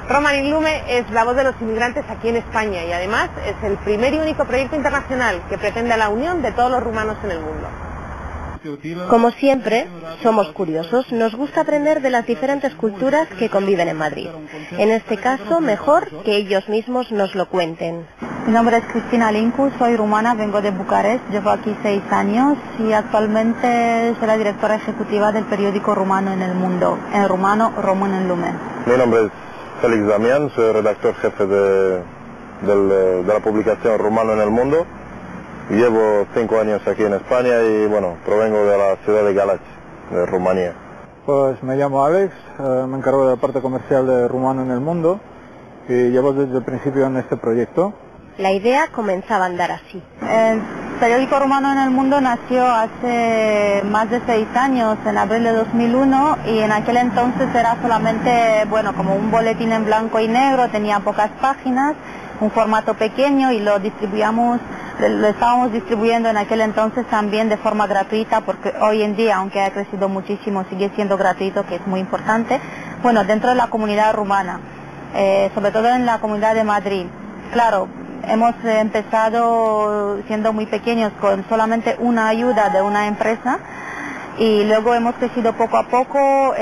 Roman in Lume es la voz de los inmigrantes aquí en España y además es el primer y único proyecto internacional que pretende la unión de todos los rumanos en el mundo. Como siempre, somos curiosos, nos gusta aprender de las diferentes culturas que conviven en Madrid. En este caso, mejor que ellos mismos nos lo cuenten. Mi nombre es Cristina Lincu, soy rumana, vengo de Bucarest, llevo aquí 6 años y actualmente soy la directora ejecutiva del periódico rumano en el mundo, en rumano Roman in Lume. Mi nombre es Félix Damián, soy redactor jefe de la publicación Rumano en el Mundo. Llevo 5 años aquí en España y bueno, provengo de la ciudad de Galați, de Rumanía. Pues me llamo Alex, me encargo de la parte comercial de Rumano en el Mundo y llevo desde el principio en este proyecto. La idea comenzaba a andar así. El periódico Rumano en el Mundo nació hace más de 6 años, en abril de 2001, y en aquel entonces era solamente, bueno, como un boletín en blanco y negro, tenía pocas páginas, un formato pequeño y lo estábamos distribuyendo en aquel entonces también de forma gratuita, porque hoy en día, aunque ha crecido muchísimo, sigue siendo gratuito, que es muy importante, bueno, dentro de la comunidad rumana, sobre todo en la comunidad de Madrid. Claro, hemos empezado siendo muy pequeños con solamente una ayuda de una empresa y luego hemos crecido poco a poco.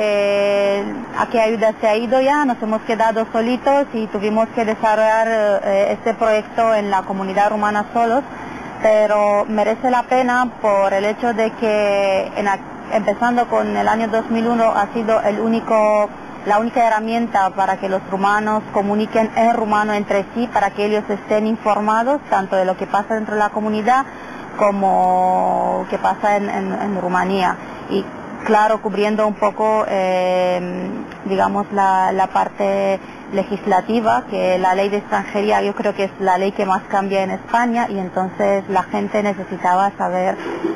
¿A qué ayuda se ha ido ya? Nos hemos quedado solitos y tuvimos que desarrollar este proyecto en la comunidad rumana solos, pero merece la pena por el hecho de que empezando con el año 2001 ha sido la única herramienta para que los rumanos comuniquen en rumano entre sí, para que ellos estén informados tanto de lo que pasa dentro de la comunidad como que pasa en Rumanía. Y claro, cubriendo un poco, digamos, la parte legislativa, que la ley de extranjería yo creo que es la ley que más cambia en España y entonces la gente necesitaba saber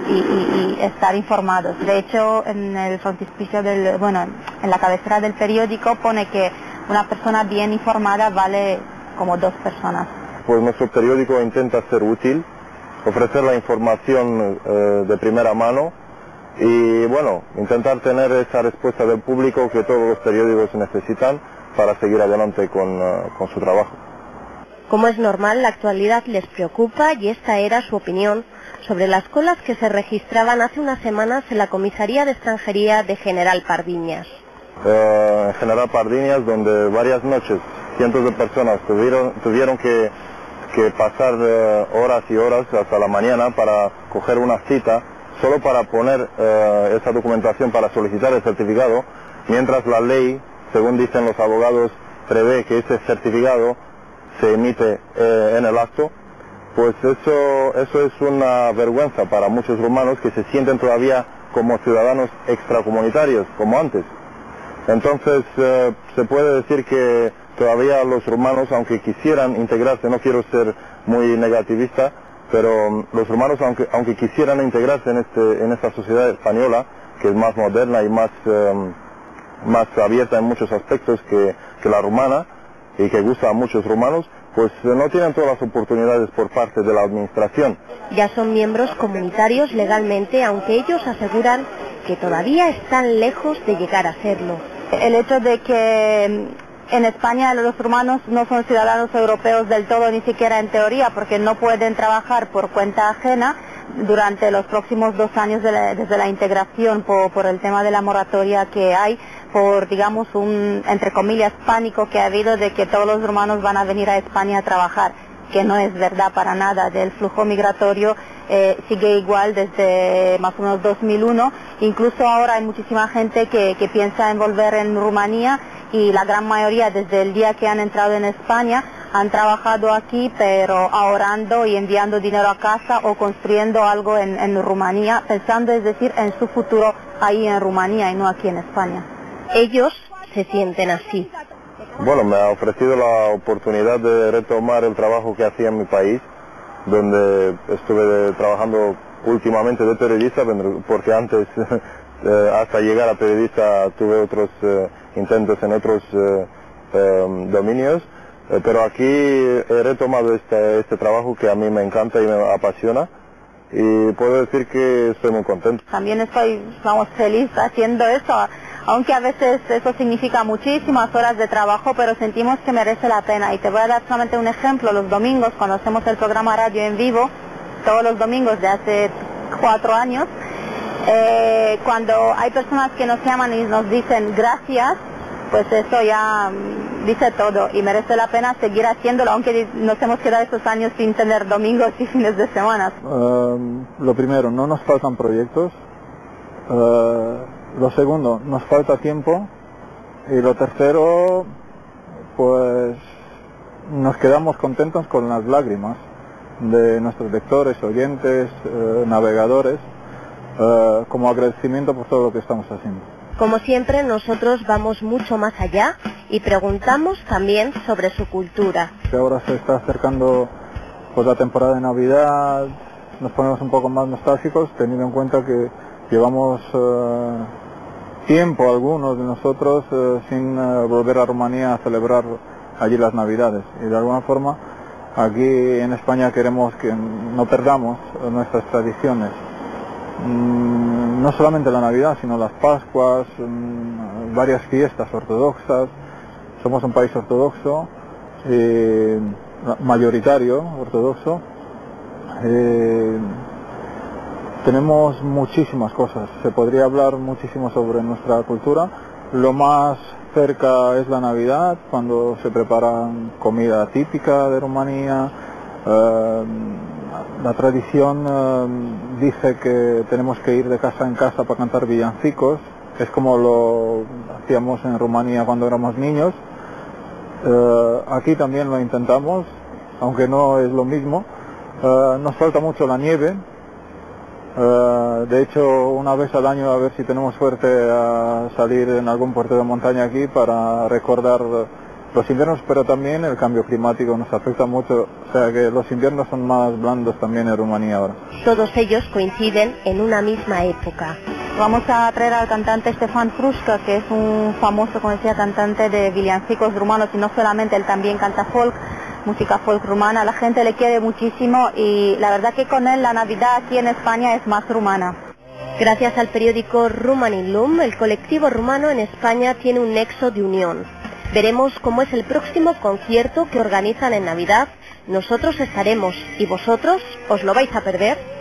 y estar informados. De hecho, en el frontispicio en la cabecera del periódico pone que una persona bien informada vale como 2 personas. Pues nuestro periódico intenta ser útil, ofrecer la información de primera mano y bueno, intentar tener esa respuesta del público que todos los periódicos necesitan para seguir adelante con su trabajo. Como es normal, la actualidad les preocupa y esta era su opinión sobre las colas que se registraban hace unas semanas en la comisaría de extranjería de General Pardiñas. En General Pardiñas, donde varias noches cientos de personas tuvieron que pasar horas y horas hasta la mañana para coger una cita, solo para poner esa documentación para solicitar el certificado, mientras la ley, según dicen los abogados, prevé que ese certificado se emite en el acto. Pues eso es una vergüenza para muchos rumanos que se sienten todavía como ciudadanos extracomunitarios, como antes. Entonces se puede decir que todavía los rumanos, aunque quisieran integrarse, no quiero ser muy negativista, pero los rumanos, aunque quisieran integrarse en esta sociedad española, que es más moderna y más abierta en muchos aspectos que la rumana y que gusta a muchos rumanos, pues no tienen todas las oportunidades por parte de la administración. Ya son miembros comunitarios legalmente, aunque ellos aseguran que todavía están lejos de llegar a serlo. El hecho de que en España los rumanos no son ciudadanos europeos del todo, ni siquiera en teoría, porque no pueden trabajar por cuenta ajena durante los próximos 2 años desde la integración por el tema de la moratoria que hay, por, digamos, un, entre comillas, pánico que ha habido de que todos los rumanos van a venir a España a trabajar, que no es verdad para nada. Del flujo migratorio sigue igual desde más o menos 2001, incluso ahora hay muchísima gente que piensa en volver en Rumanía y la gran mayoría desde el día que han entrado en España han trabajado aquí, pero ahorrando y enviando dinero a casa o construyendo algo en Rumanía, pensando, es decir, en su futuro ahí en Rumanía y no aquí en España. Ellos se sienten así. Bueno, me ha ofrecido la oportunidad de retomar el trabajo que hacía en mi país, donde estuve trabajando últimamente de periodista, porque antes, hasta llegar a periodista, tuve otros intentos en otros dominios, pero aquí he retomado este trabajo que a mí me encanta y me apasiona. Y puedo decir que estoy muy contento. También estoy, feliz haciendo eso. aunque a veces eso significa muchísimas horas de trabajo, pero sentimos que merece la pena. Y te voy a dar solamente un ejemplo: los domingos, cuando hacemos el programa radio en vivo, todos los domingos de hace 4 años, cuando hay personas que nos llaman y nos dicen gracias, pues eso ya dice todo y merece la pena seguir haciéndolo, aunque nos hemos quedado estos años sin tener domingos y fines de semana. Lo primero, no nos faltan proyectos. Lo segundo, nos falta tiempo. Y lo tercero, pues nos quedamos contentos con las lágrimas de nuestros lectores, oyentes, navegadores, como agradecimiento por todo lo que estamos haciendo. Como siempre, nosotros vamos mucho más allá y preguntamos también sobre su cultura. Ahora se está acercando pues la temporada de Navidad, nos ponemos un poco más nostálgicos, teniendo en cuenta que llevamos tiempo, algunos de nosotros, sin volver a Rumanía a celebrar allí las Navidades. Y de alguna forma, aquí en España queremos que no perdamos nuestras tradiciones. No solamente la Navidad, sino las Pascuas, varias fiestas ortodoxas. Somos un país ortodoxo, mayoritario ortodoxo. Tenemos muchísimas cosas, se podría hablar muchísimo sobre nuestra cultura. Lo más cerca es la Navidad, cuando se prepara comida típica de Rumanía. La tradición dice que tenemos que ir de casa en casa para cantar villancicos. Es como lo hacíamos en Rumanía cuando éramos niños. Aquí también lo intentamos, aunque no es lo mismo. Nos falta mucho la nieve. De hecho, una vez al año, a ver si tenemos suerte a salir en algún puerto de montaña aquí para recordar los inviernos, pero también el cambio climático nos afecta mucho, o sea que los inviernos son más blandos también en Rumanía ahora. Todos ellos coinciden en una misma época. Vamos a traer al cantante Ștefan Prușcă, que es un famoso, como decía, cantante de villancicos rumanos, y no solamente, él también canta folk, música folk rumana. La gente le quiere muchísimo y la verdad que con él la Navidad aquí en España es más rumana. Gracias al periódico Rumanilum, el colectivo rumano en España tiene un nexo de unión. Veremos cómo es el próximo concierto que organizan en Navidad. Nosotros estaremos y vosotros os lo vais a perder.